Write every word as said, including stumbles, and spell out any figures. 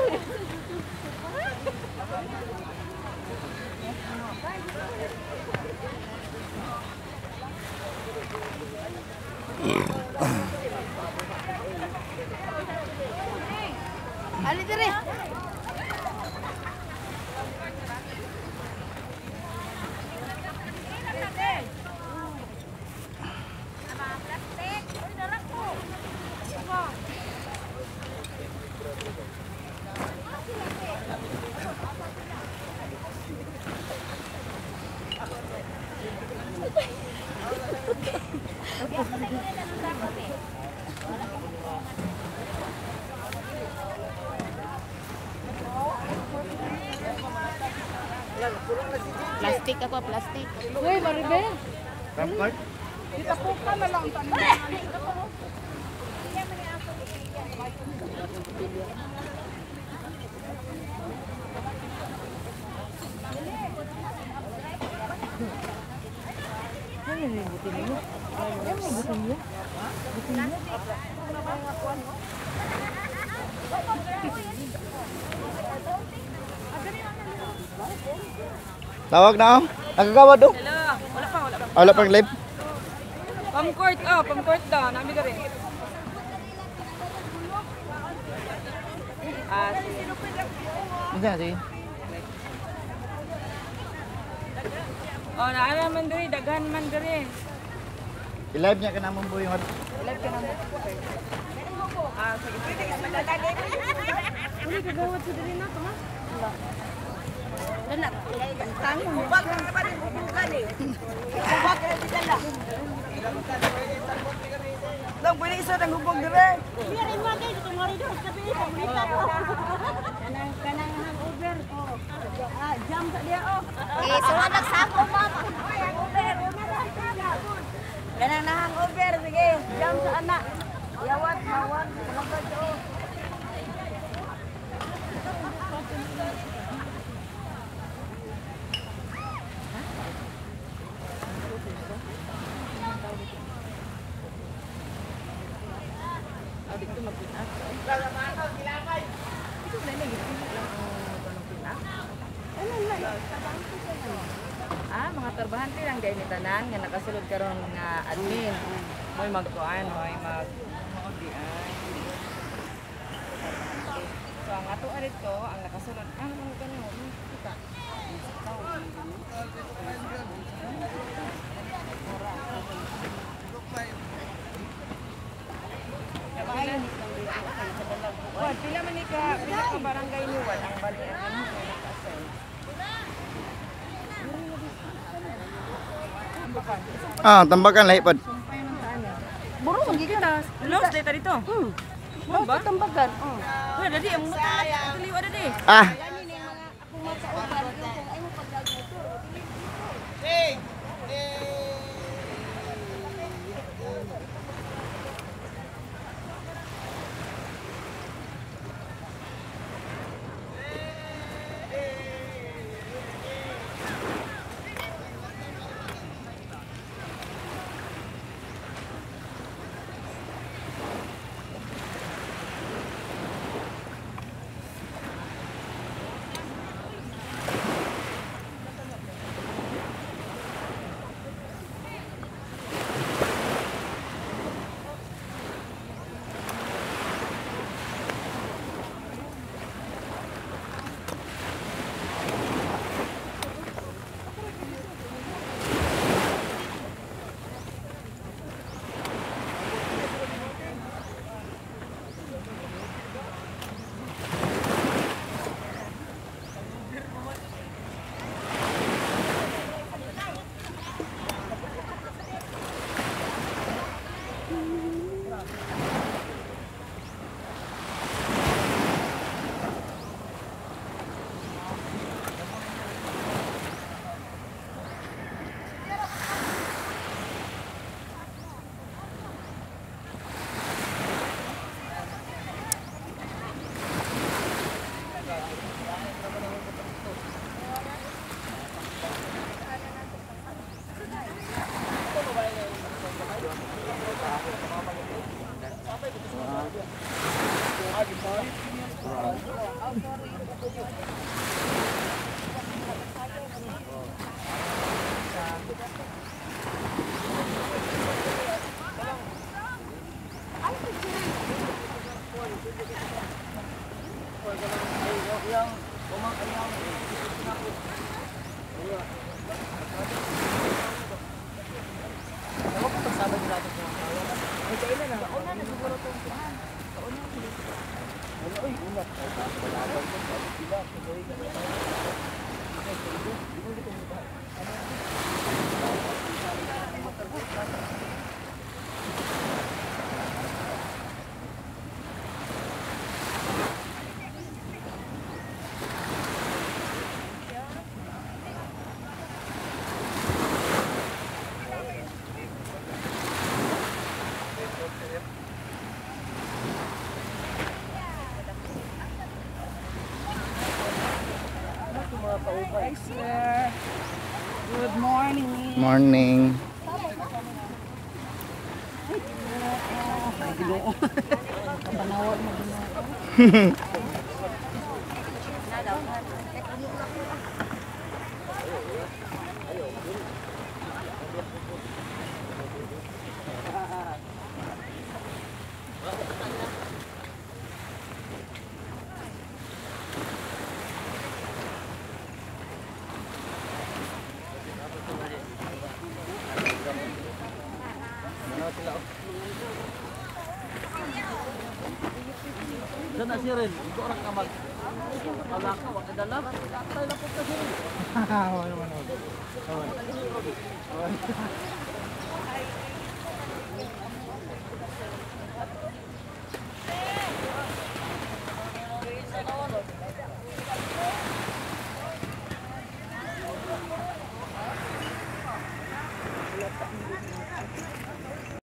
Ali dire. Plastik apa plastik? Uy, Maribel. Rampart? Kita po ka na lang tanong. Ano yung butin mo? Ano yung butin mo? Butin mo? Tawag na ako. Nagagawad do? Hello. Wala pa, wala pa. Wala pang live? Pam-court, oh, pam-court daw. Nami ka rin. Ah, sige. Hindi na, sige. Oh, naala man diri, daghan man diri. I-live niya ka naman po yung... Live ka naman. Ah, sige. Uli, kagawad sa diri na to, ha? Wala. Dala. Tango mo ba ka pa rin bubukan eh. Bubak ka rin dala. Lang pwede isa ng hubog dire. Biar imo kay dito ngari do sabi sa bulita ko. Kanang kanang hangover ko. Ah, jam sa dia oh. Eh, suwa nagsako mama. Hangover. Kanang na hangover sige. Jam sa anak. Yawat mawag kalabad oh. Adik tu mag-pinak. Ito na lagi lang ang pinak. Ano na? Ah, mga trabahante lang gay ni tanan nga nakasulod karon nga admin. Moy magkuan, moy mag di ay. So ang ato adito ang nakasulod ang mga kanyo kita. Wad, pila man ni ka, pila ka barangay ni Wad ang bali ang ano naka-assign. Ah, tambakan lahi pod. Sumpay man sa ano. Buro man kita. Los data dito. Hmm. Mo ba? Tambagan. Oh. Wala dadi ang muta na tuliw ada di. Ah, Good morning. Morning. Panawag mo. Dan na siya rin, ito orang ka mag alaka, wag ka dala, tayo lang po ka siya rin.